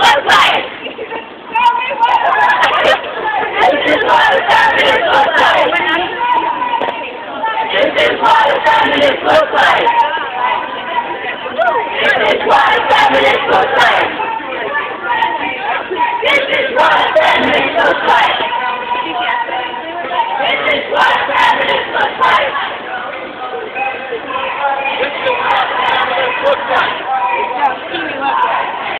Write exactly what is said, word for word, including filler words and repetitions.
looks like. This is what a feminist looks like. This is what a feminist looks like. This is what a feminist looks like. This is what a feminist looks like. This is what a feminist looks like. This is what a feminist looks like.